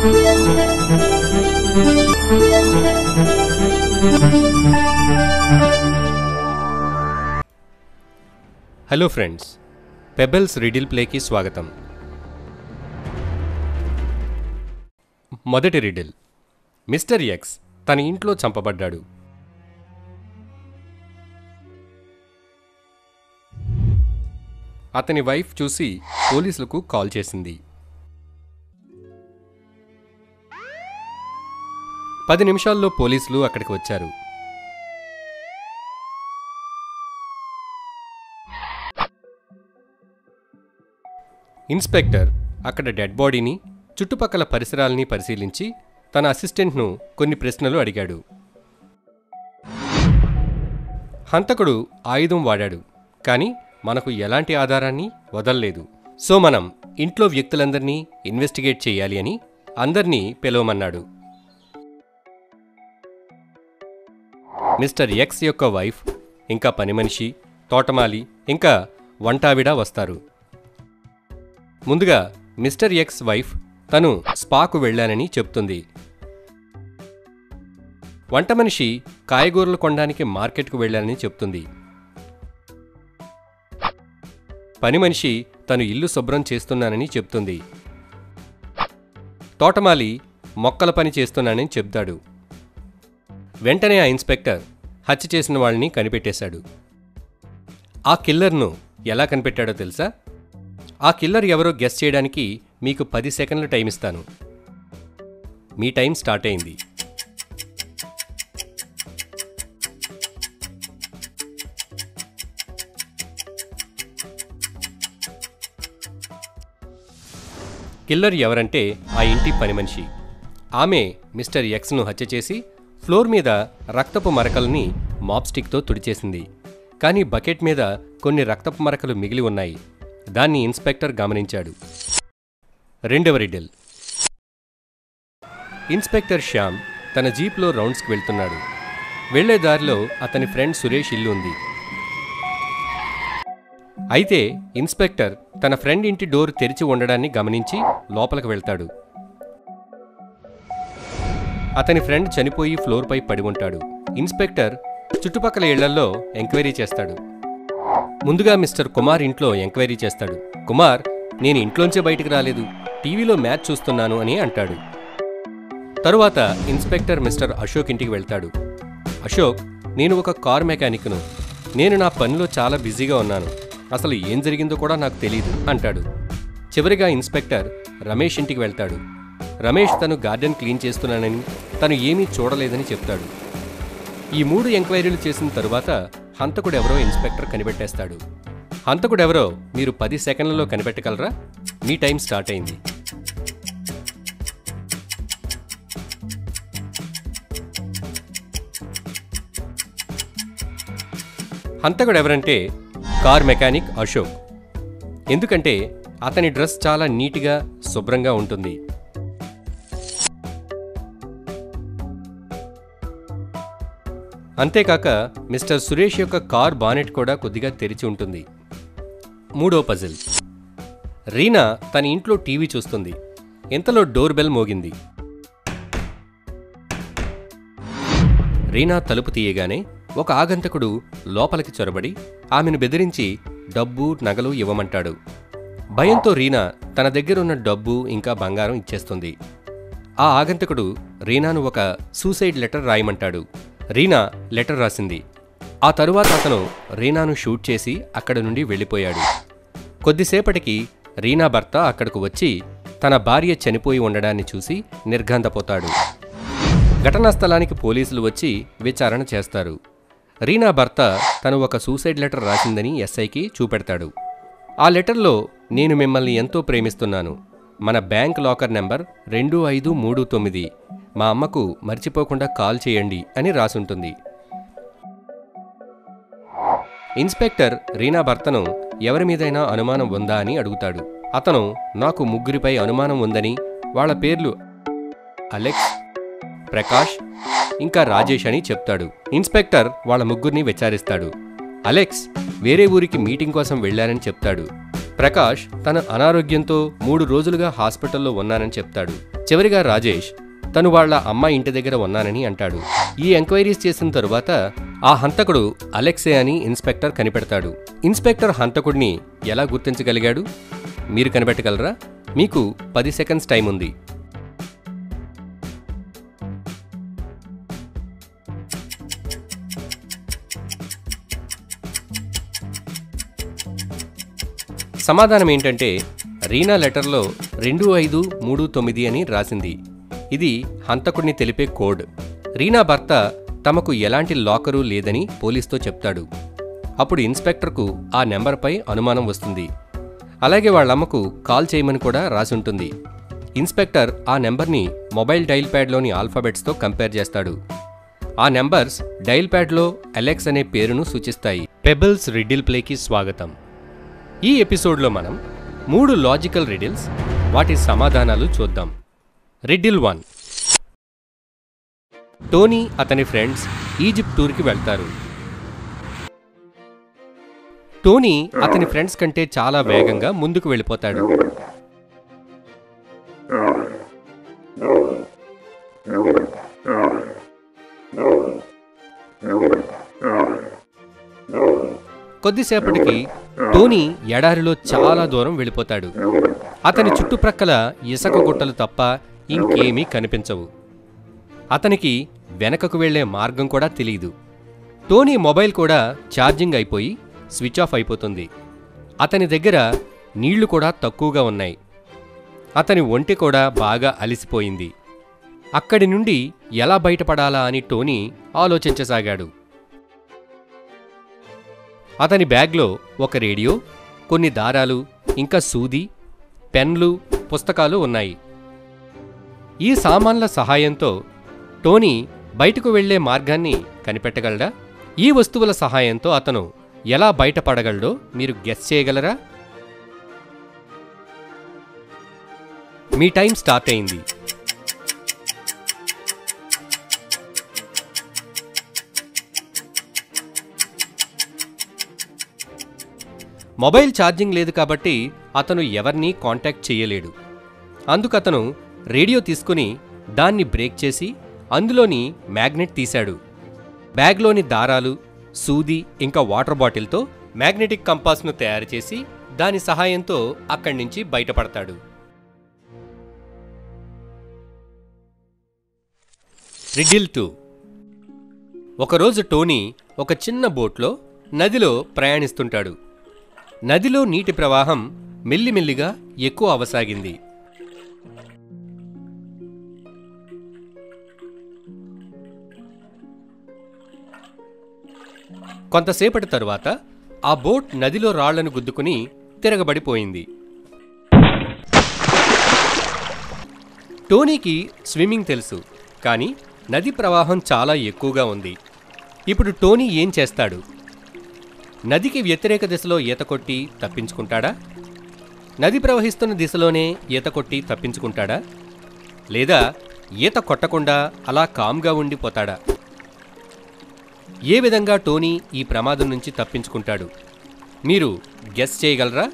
Hello friends, pebbles riddle ప్లేకి స్వాగతం. మొదటి రిడిల్. మిస్టర్ ఎక్స్ తన ఇంట్లో చంపబడ్డాడు. అతని వైఫ్ చూసి పోలీసులకు కాల్ చేసింది. 10 నిమిషాల్లో పోలీసులు అక్కడికి వచ్చారు. ఇన్స్పెక్టర్ అక్కడ డెడ్ బాడీని, చుట్టుపక్కల పరిసరాల్ని పరిశీలించి తన అసిస్టెంట్ను కొన్ని ప్రశ్నలు అడిగాడు. హంతకుడు ఆయుధం వాడాడు, కానీ మనకు ఎలాంటి ఆధారాన్ని వదల్లేదు. సో మనం ఇంట్లో వ్యక్తులందరినీ ఇన్వెస్టిగేట్ చేయాలి అని అందర్నీ పిలవమన్నాడు. మిస్టర్ ఎక్స్ యొక్క వైఫ్, ఇంకా పనిమనిషి, తోటమాలి, ఇంకా వంటావిడ వస్తారు. ముందుగా మిస్టర్ ఎక్స్ వైఫ్ తను స్పాకు వెళ్ళానని చెప్తుంది. వంట మనిషి కాయగూరలు కొనడానికి మార్కెట్కు వెళ్ళానని చెప్తుంది. పని మనిషి తను ఇల్లు శుభ్రం చేస్తున్నానని చెప్తుంది. తోటమాలి మొక్కల పని చేస్తున్నానని చెప్తాడు. వెంటనే ఆ ఇన్స్పెక్టర్ హత్య చేసిన వాళ్ళని కనిపెట్టేశాడు. ఆ కిల్లర్ను ఎలా కనిపెట్టాడో తెలుసా? ఆ కిల్లర్ ఎవరో గెస్ చేయడానికి మీకు 10 సెకండ్ల టైం ఇస్తాను. మీ టైం స్టార్ట్ అయింది. కిల్లర్ ఎవరంటే ఆ ఇంటి పని మనిషి. ఆమె మిస్టర్ ఎక్స్ను హత్య చేసి ఫ్లోర్ మీద రక్తపు మరకల్ని మాప్స్టిక్తో తుడిచేసింది. కానీ బకెట్ మీద కొన్ని రక్తపు మరకలు మిగిలి ఉన్నాయి. దాన్ని ఇన్స్పెక్టర్ గమనించాడు. రెండవ రిడిల్. ఇన్స్పెక్టర్ శ్యామ్ తన జీప్లో రౌండ్స్కి వెళ్తున్నాడు. వెళ్లే దారిలో అతని ఫ్రెండ్ సురేష్ ఇల్లు ఉంది. అయితే ఇన్స్పెక్టర్ తన ఫ్రెండ్ ఇంటి డోర్ తెరిచి ఉండడాన్ని గమనించి లోపలికి వెళ్తాడు. అతని ఫ్రెండ్ చనిపోయి ఫ్లోర్పై పడి ఉంటాడు. ఇన్స్పెక్టర్ చుట్టుపక్కల ఇళ్లల్లో ఎంక్వైరీ చేస్తాడు. ముందుగా మిస్టర్ కుమార్ ఇంట్లో ఎంక్వైరీ చేస్తాడు. కుమార్, నేను ఇంట్లోంచే బయటికి రాలేదు, టీవీలో మ్యాచ్ చూస్తున్నాను అని అంటాడు. తరువాత ఇన్స్పెక్టర్ మిస్టర్ అశోక్ ఇంటికి వెళ్తాడు. అశోక్, నేను ఒక కార్ మెకానిక్ను, నేను నా పనిలో చాలా బిజీగా ఉన్నాను, అసలు ఏం జరిగిందో కూడా నాకు తెలీదు అంటాడు. చివరిగా ఇన్స్పెక్టర్ రమేష్ ఇంటికి వెళ్తాడు. రమేష్ తను గార్డెన్ క్లీన్ చేస్తున్నానని, తను ఏమీ చూడలేదని చెప్తాడు. ఈ 3 ఎంక్వైరీలు చేసిన తరువాత హంతకుడెవరో ఇన్స్పెక్టర్ కనిపెట్టేస్తాడు. హంతకుడెవరో మీరు 10 సెకండ్లలో కనిపెట్టగలరా? మీ టైం స్టార్ట్ అయింది. హంతకుడెవరంటే కార్ మెకానిక్ అశోక్. ఎందుకంటే అతని డ్రెస్ చాలా నీట్గా, శుభ్రంగా ఉంటుంది. అంతేకాక మిస్టర్ సురేష్ యొక్క కార్ బానెట్ కూడా కొద్దిగా తెరిచి ఉంటుంది. మూడో పజిల్. రీనా తన ఇంట్లో టీవీ చూస్తుంది. ఇంతలో డోర్ బెల్ మోగింది. రీనా తలుపు తీయగానే ఒక ఆగంతకుడు లోపలికి చొరబడి ఆమెను బెదిరించి డబ్బు, నగలు ఇవ్వమంటాడు. భయంతో రీనా తన దగ్గరున్న డబ్బు ఇంకా బంగారం ఇచ్చేస్తుంది. ఆ ఆగంతకుడు రీనాను ఒక సూసైడ్ లెటర్ రాయమంటాడు. రీనా లెటర్ రాసింది. ఆ తరువాత అతను రీనాను షూట్ చేసి అక్కడి నుండి వెళ్ళిపోయాడు. కొద్దిసేపటికి రీనా భర్త అక్కడకు వచ్చి తన భార్య చనిపోయి ఉండడాన్ని చూసి నిర్ఘాంతపోతాడు. ఘటనా స్థలానికి పోలీసులు వచ్చి విచారణ చేస్తారు. రీనా భర్త తను ఒక సూసైడ్ లెటర్ రాసిందని ఎస్ఐకి చూపెడతాడు. ఆ లెటర్లో, నేను మిమ్మల్ని ఎంతో ప్రేమిస్తున్నాను, మన బ్యాంక్ లాకర్ నెంబర్ 2539, మా అమ్మకు మర్చిపోకుండా కాల్ చేయండి అని రాసుంటుంది. ఇన్స్పెక్టర్ రీనా భర్తను ఎవరి మీదైనా అనుమానం ఉందా అని అడుగుతాడు. అతను, నాకు 3 అనుమానం ఉందని, వాళ్ళ పేర్లు అలెక్స్, ప్రకాష్, ఇంకా రాజేష్ అని చెప్తాడు. ఇన్స్పెక్టర్ వాళ్ళ 3 విచారిస్తాడు. అలెక్స్ వేరే ఊరికి మీటింగ్ కోసం వెళ్లారని చెప్తాడు. ప్రకాష్ తన అనారోగ్యంతో 3 రోజులుగా హాస్పిటల్లో ఉన్నానని చెప్తాడు. చివరిగా రాజేష్ తను వాళ్ళ అమ్మ ఇంటి దగ్గర ఉన్నానని అంటాడు. ఈ ఎంక్వైరీస్ చేసిన తరువాత ఆ హంతకుడు అలెక్సే అని ఇన్స్పెక్టర్ కనిపెడతాడు. ఇన్స్పెక్టర్ హంతకుడిని ఎలా గుర్తించగలిగాడు? మీరు కనిపెట్టగలరా? మీకు 10 సెకండ్స్ టైం ఉంది. సమాధానం ఏంటంటే రీనా లెటర్లో 2539 అని రాసింది. ఇది హంతకుడిని తెలిపే కోడ్. రీనా భర్త తమకు ఎలాంటి లాకరు లేదని పోలీస్తో చెప్తాడు. అప్పుడు ఇన్స్పెక్టర్కు ఆ నెంబర్పై అనుమానం వస్తుంది. అలాగే వాళ్ళమ్మకు కాల్ చేయమని కూడా రాసుంటుంది. ఇన్స్పెక్టర్ ఆ నెంబర్ని మొబైల్ డైల్ ప్యాడ్లోని ఆల్ఫాబెట్స్తో కంపేర్ చేస్తాడు. ఆ నెంబర్స్ డైల్ ప్యాడ్లో అలెక్స్ అనే పేరును సూచిస్తాయి. పెబుల్స్ రిడిల్ ప్లేకి స్వాగతం. ఈ ఎపిసోడ్లో మనం 3 లాజికల్ రిడిల్స్, వాటి సమాధానాలు చూద్దాం. రిడిల్ 1. టోనీ అతని ఫ్రెండ్స్ ఈజిప్ట్ టూర్కి వెళ్తారు. టోనీ అతని ఫ్రెండ్స్ కంటే చాలా వేగంగా ముందుకు వెళ్ళిపోతాడు. కొద్దిసేపటికి టోనీ ఎడారిలో చాలా దూరం వెళ్ళిపోతాడు. అతని చుట్టుప్రక్కల ఇసుక గుట్టలు తప్ప ఇంకేమీ కనిపించవు. అతనికి వెనకకు వెళ్లే మార్గం కూడా తెలియదు. టోనీ మొబైల్ కూడా ఛార్జింగ్ అయిపోయి స్విచ్ ఆఫ్ అయిపోతుంది. అతని దగ్గర నీళ్లు కూడా తక్కువగా ఉన్నాయి. అతని ఒంటి కూడా బాగా అలిసిపోయింది. అక్కడి నుండి ఎలా బయటపడాలా అని టోనీ ఆలోచించసాగాడు. అతని బ్యాగ్లో ఒక రేడియో, కొన్ని దారాలు, ఇంకా సూది, పెన్లు, పుస్తకాలు ఉన్నాయి. ఈ సామాన్ల సహాయంతో టోనీ బయటకు వెళ్లే మార్గాన్ని కనిపెట్టగలడా? ఈ వస్తువుల సహాయంతో అతను ఎలా బయటపడగలడో మీరు గెస్ చేయగలరా? మీ టైం స్టార్ట్ అయింది. మొబైల్ ఛార్జింగ్ లేదు కాబట్టి అతను ఎవరినీ కాంటాక్ట్ చేయలేడు. అందుకతను రేడియో తీసుకుని దాన్ని బ్రేక్ చేసి అందులోని మ్యాగ్నెట్ తీశాడు. బ్యాగ్లోని దారాలు, సూది, ఇంకా వాటర్ బాటిల్తో మ్యాగ్నెటిక్ కంపాస్ను తయారు చేసి దాని సహాయంతో అక్కడి నుంచి బయటపడతాడు. రిడిల్ 2. ఒకరోజు టోనీ ఒక చిన్న బోట్లో నదిలో ప్రయాణిస్తుంటాడు. నదిలో నీటి ప్రవాహం మెల్లిమెల్లిగా ఎక్కువ అవసాగింది. కొంతసేపటి తరువాత ఆ బోట్ నదిలో రాళ్లను గుద్దుకుని తిరగబడిపోయింది. టోనీకి స్విమ్మింగ్ తెలుసు, కానీ నది ప్రవాహం చాలా ఎక్కువగా ఉంది. ఇప్పుడు టోనీ ఏం చేస్తాడు? నదికి వ్యతిరేక దిశలో ఈత కొట్టి తప్పించుకుంటాడా? నది ప్రవహిస్తున్న దిశలోనే ఈత కొట్టి తప్పించుకుంటాడా? లేదా ఈత కొట్టకుండా అలా కామ్గా ఉండిపోతాడా? ఏ విధంగా టోనీ ఈ ప్రమాదం నుంచి తప్పించుకుంటాడు? మీరు గెస్ చేయగలరా?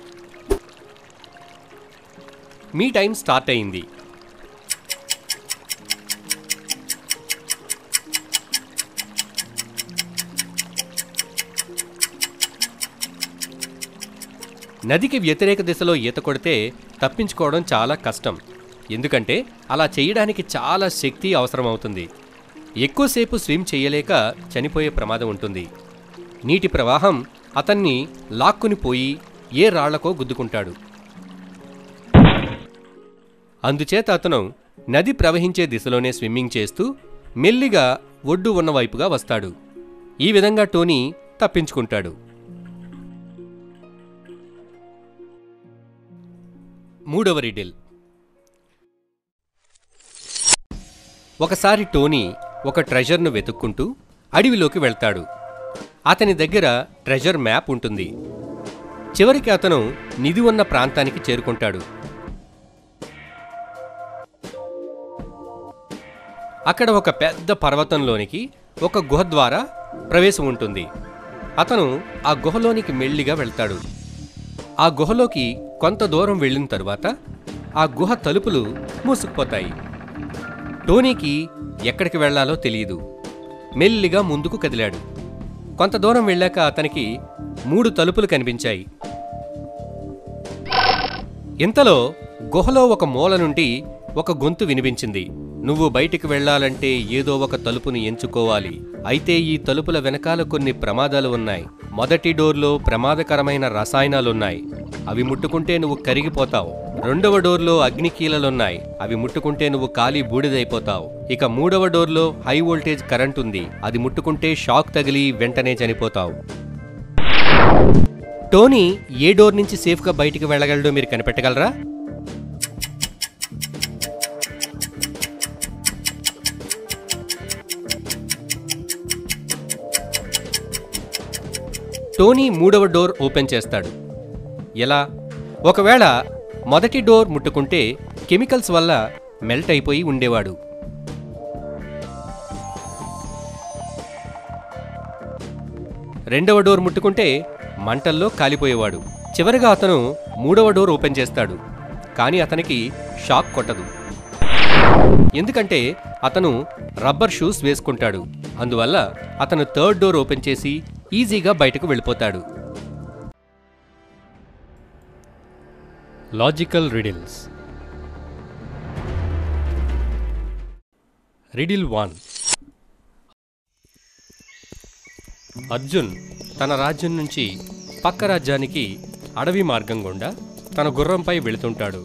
మీ టైం స్టార్ట్ అయింది. నదికి వ్యతిరేక దిశలో ఈత కొడితే తప్పించుకోవడం చాలా కష్టం. ఎందుకంటే అలా చేయడానికి చాలా శక్తి అవసరమవుతుంది. ఎక్కువసేపు స్విమ్ చేయలేక చనిపోయే ప్రమాదం ఉంటుంది. నీటి ప్రవాహం అతన్ని లాక్కుని పోయి ఏ రాళ్లకో గుద్దుకుంటాడు. అందుచేత అతను నది ప్రవహించే దిశలోనే స్విమ్మింగ్ చేస్తూ మెల్లిగా ఒడ్డు ఉన్న వైపుగా వస్తాడు. ఈ విధంగా టోనీ తప్పించుకుంటాడు. మూడవ రిడిల్. ఒకసారి టోనీ ఒక ట్రెజర్ను వెతుక్కుంటూ అడవిలోకి వెళ్తాడు. అతని దగ్గర ట్రెజర్ మ్యాప్ ఉంటుంది. చివరికి అతను నిధి ఉన్న ప్రాంతానికి చేరుకుంటాడు. అక్కడ ఒక పెద్ద పర్వతంలోనికి ఒక గుహ ద్వారా ప్రవేశం ఉంటుంది. అతను ఆ గుహలోనికి మెల్లిగా వెళ్తాడు. ఆ గుహలోకి కొంత దూరం వెళ్ళిన తరువాత ఆ గుహ తలుపులు మూసుకుపోతాయి. టోనీకి ఎక్కడికి వెళ్లాలో తెలియదు. మెల్లిగా ముందుకు కదిలాడు. కొంత దూరం వెళ్ళాక అతనికి 3 తలుపులు కనిపించాయి. ఇంతలో గుహలో ఒక మూల నుండి ఒక గొంతు వినిపించింది. నువ్వు బయటికి వెళ్లాలంటే ఏదో ఒక తలుపుని ఎంచుకోవాలి. అయితే ఈ తలుపుల వెనకాల కొన్ని ప్రమాదాలు ఉన్నాయి. మొదటి డోర్లో ప్రమాదకరమైన రసాయనాలున్నాయి. అవి ముట్టుకుంటే నువ్వు కరిగిపోతావు. రెండవ డోర్లో అగ్నికీలలున్నాయి. అవి ముట్టుకుంటే నువ్వు కాలి బూడిదైపోతావు. ఇక 3వ డోర్లో హై వోల్టేజ్ కరెంట్ ఉంది. అది ముట్టుకుంటే షాక్ తగిలి వెంటనే చనిపోతావు. టోనీ ఏ డోర్ నుంచి సేఫ్గా బయటికి వెళ్ళగలడో మీరు కనిపెట్టగలరా? టోనీ 3వ డోర్ ఓపెన్ చేస్తాడు. ఎలా? ఒకవేళ మొదటి డోర్ ముట్టుకుంటే కెమికల్స్ వల్ల మెల్ట్ అయిపోయి ఉండేవాడు. రెండవ డోర్ ముట్టుకుంటే మంటల్లో కాలిపోయేవాడు. చివరిగా అతను 3వ డోర్ ఓపెన్ చేస్తాడు. కానీ అతనికి షాక్ కొట్టదు. ఎందుకంటే అతను రబ్బర్ షూస్ వేసుకుంటాడు. అందువల్ల అతను 3rd డోర్ ఓపెన్ చేసి ఈజీగా బయటకు వెళ్ళిపోతాడు. Logical riddles. రిడిల్ 1. అర్జున్ తన రాజ్యం నుంచి పక్క రాజ్యానికి అడవి మార్గం గుండా తన గుర్రంపై వెళుతుంటాడు.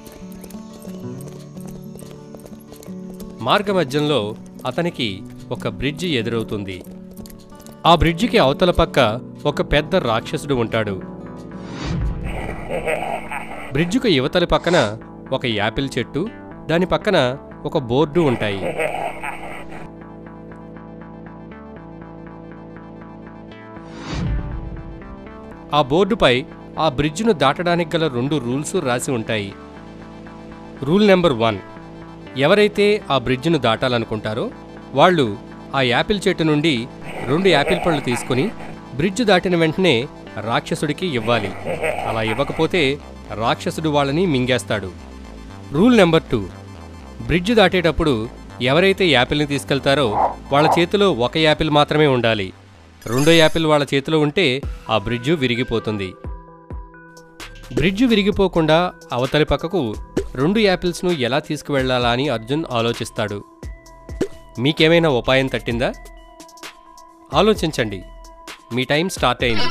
మార్గమధ్యంలో అతనికి ఒక బ్రిడ్జి ఎదురవుతుంది. ఆ బ్రిడ్జికి అవతల పక్క ఒక పెద్ద రాక్షసుడు ఉంటాడు. బ్రిడ్జికి యువతలి పక్కన ఒక యాపిల్ చెట్టు, దాని పక్కన ఒక బోర్డు ఉంటాయి. ఆ బోర్డుపై ఆ బ్రిడ్జిను దాటడానికి గల 2 రూల్స్ రాసి ఉంటాయి. Rule number 1. ఎవరైతే ఆ బ్రిడ్జిను దాటాలనుకుంటారో వాళ్ళు ఆ యాపిల్ చెట్టు నుండి 2 యాపిల్ పళ్ళు తీసుకుని బ్రిడ్జ్ దాటిన వెంటనే రాక్షసుడికి ఇవ్వాలి. అలా ఇవ్వకపోతే రాక్షసుడు వాళ్ళని మింగేస్తాడు. Rule number 2. బ్రిడ్జ్ దాటేటప్పుడు ఎవరైతే యాపిల్ని తీసుకెళ్తారో వాళ్ళ చేతిలో 1 యాపిల్ మాత్రమే ఉండాలి. 2వ యాపిల్ వాళ్ళ చేతిలో ఉంటే ఆ బ్రిడ్జు విరిగిపోతుంది. బ్రిడ్జు విరిగిపోకుండా అవతలి పక్కకు 2 యాపిల్స్ను ఎలా తీసుకువెళ్లాలా అని అర్జున్ ఆలోచిస్తాడు. మీకేమైనా ఉపాయం తట్టిందా? ఆలోచించండి. మీ టైం స్టార్ట్ అయింది.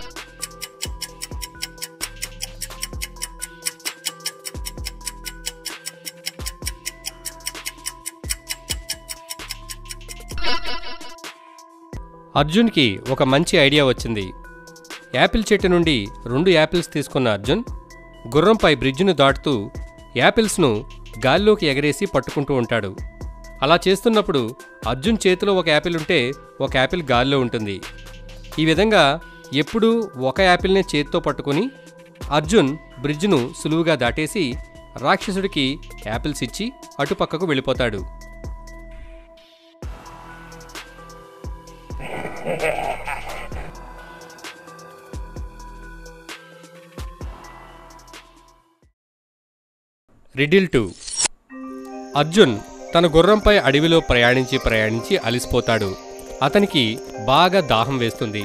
అర్జున్కి ఒక మంచి ఐడియా వచ్చింది. యాపిల్ చెట్టు నుండి 2 యాపిల్స్ తీసుకున్న అర్జున్ గుర్రంపై బ్రిడ్జిను దాటుతూ యాపిల్స్ను గాల్లోకి ఎగరేసి పట్టుకుంటూ ఉంటాడు. అలా చేస్తున్నప్పుడు అర్జున్ చేతిలో 1 యాపిల్ ఉంటే 1 యాపిల్ గాల్లో ఉంటుంది. ఈ విధంగా ఎప్పుడూ 1 యాపిల్నే చేతితో పట్టుకుని అర్జున్ బ్రిడ్జ్ను సులువుగా దాటేసి రాక్షసుడికి యాపిల్స్ ఇచ్చి అటుపక్కకు వెళ్ళిపోతాడు. రిడిల్ 2. అర్జున్ తన గుర్రంపై అడవిలో ప్రయాణించి అలిసిపోతాడు. అతనికి బాగా దాహం వేస్తుంది.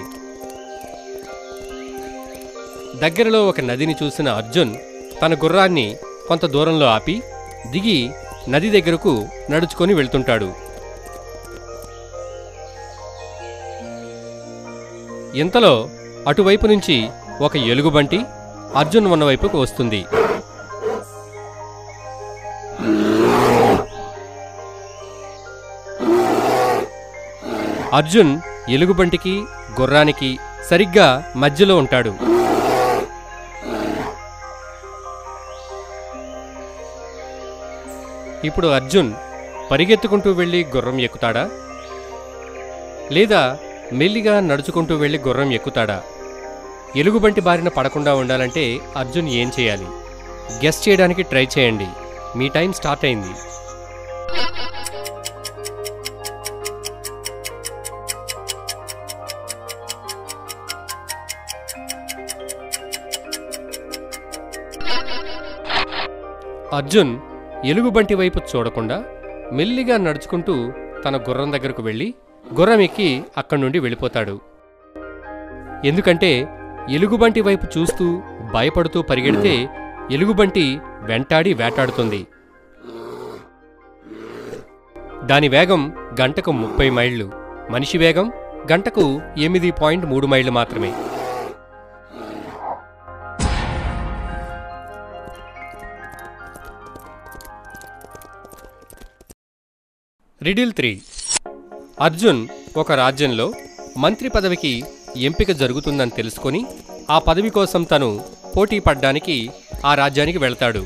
దగ్గరలో ఒక నదిని చూసిన అర్జున్ తన గుర్రాన్ని కొంత దూరంలో ఆపి దిగి నది దగ్గరకు నడుచుకొని వెళ్తుంటాడు. ఇంతలో అటువైపు నుంచి ఒక ఎలుగుబంటి అర్జున్ ఉన్న వైపుకు వస్తుంది. అర్జున్ ఎలుగుబంటికి గుర్రానికి సరిగ్గా మధ్యలో ఉంటాడు. ఇప్పుడు అర్జున్ పరిగెత్తుకుంటూ వెళ్ళి గుర్రం ఎక్కుతాడా లేదా మెల్లిగా నడుచుకుంటూ వెళ్ళి గుర్రం ఎక్కుతాడా? ఎలుగుబంటి బారిన పడకుండా ఉండాలంటే అర్జున్ ఏం చేయాలి? గెస్ చేయడానికి ట్రై చేయండి. మీ టైం స్టార్ట్ అయింది. అర్జున్ ఎలుగుబంటి వైపు చూడకుండా మెల్లిగా నడుచుకుంటూ తన గుర్రం దగ్గరకు వెళ్ళి గుర్రం ఎక్కి అక్కడి నుండి వెళ్ళిపోతాడు. ఎందుకంటే ఎలుగుబంటి వైపు చూస్తూ భయపడుతూ పరిగెడితే ఎలుగుబంటి వెంటాడి వేటాడుతుంది. దాని వేగం గంటకు 30 మైళ్ళు, మనిషి వేగం గంటకు 8.3 మైళ్ళు మాత్రమే. రిడిల్ 3. అర్జున్ ఒక రాజ్యంలో మంత్రి పదవికి ఎంపిక జరుగుతుందని తెలుసుకొని ఆ పదవి కోసం తను పోటీ పడ్డానికి ఆ రాజ్యానికి వెళ్తాడు.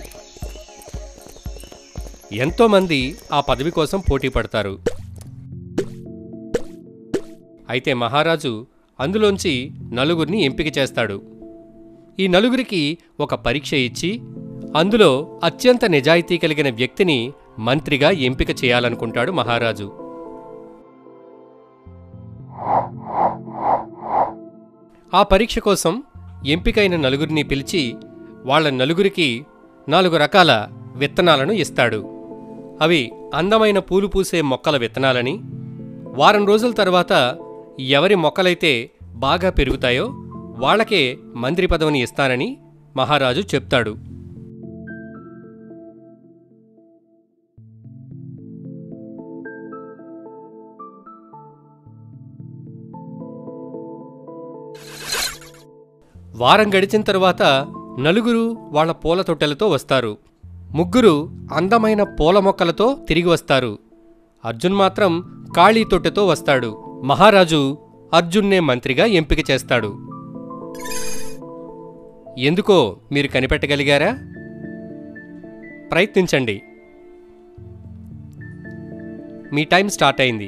ఎంతోమంది ఆ పదవి కోసం పోటీ పడతారు. అయితే మహారాజు అందులోంచి నలుగురిని ఎంపిక చేస్తాడు. ఈ నలుగురికి ఒక పరీక్ష ఇచ్చి అందులో అత్యంత నిజాయితీ కలిగిన వ్యక్తిని మంత్రిగా ఎంపిక చేయాలనుకుంటాడు మహారాజు. ఆ పరీక్ష కోసం ఎంపికైన నలుగురిని పిలిచి వాళ్ళ నలుగురికి 4 రకాల విత్తనాలను ఇస్తాడు. అవి అందమైన పూలు పూసే మొక్కల విత్తనాలని, వారం రోజుల తర్వాత ఎవరి మొక్కలైతే బాగా పెరుగుతాయో వాళ్లకే మంత్రి పదవిని ఇస్తానని మహారాజు చెప్తాడు. వారం గడిచిన తరువాత నలుగురు వాళ్ల పూల తొట్టెలతో వస్తారు. 3 అందమైన పూల మొక్కలతో తిరిగి వస్తారు. అర్జున్ మాత్రం ఖాళీ తొట్టెతో వస్తాడు. మహారాజు అర్జున్నే మంత్రిగా ఎంపిక చేస్తాడు. ఎందుకో మీరు కనిపెట్టగలిగారా? ప్రయత్నించండి. మీ టైం స్టార్ట్ అయింది.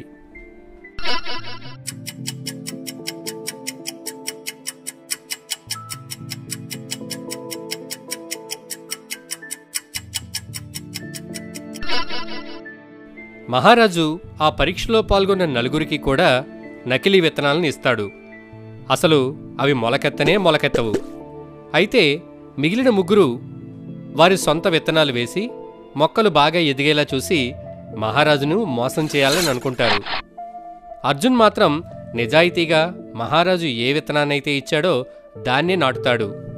మహారాజు ఆ పరీక్షలో పాల్గొన్న నలుగురికి కూడా నకిలీ విత్తనాలను ఇస్తాడు. అసలు అవి మొలకెత్తనే మొలకెత్తవు. అయితే మిగిలిన 3 వారి సొంత విత్తనాలు వేసి మొక్కలు బాగా ఎదిగేలా చూసి మహారాజును మోసం చేయాలని అనుకుంటారు. అర్జున్ మాత్రం నిజాయితీగా మహారాజు ఏ విత్తనాన్నైతే ఇచ్చాడో దాన్నే నాటుతాడు.